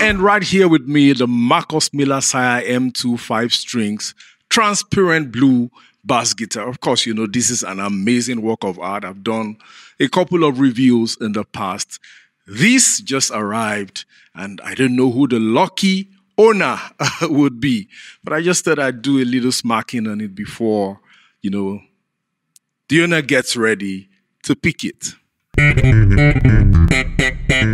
And right here with me, the Marcus Miller SIRE M2 5-strings transparent blue bass guitar. Of course, you know, this is an amazing work of art. I've done a couple of reviews in the past. This just arrived, and I don't know who the lucky owner would be, but I just thought I'd do a little smacking on it before, you know, the owner gets ready to pick it.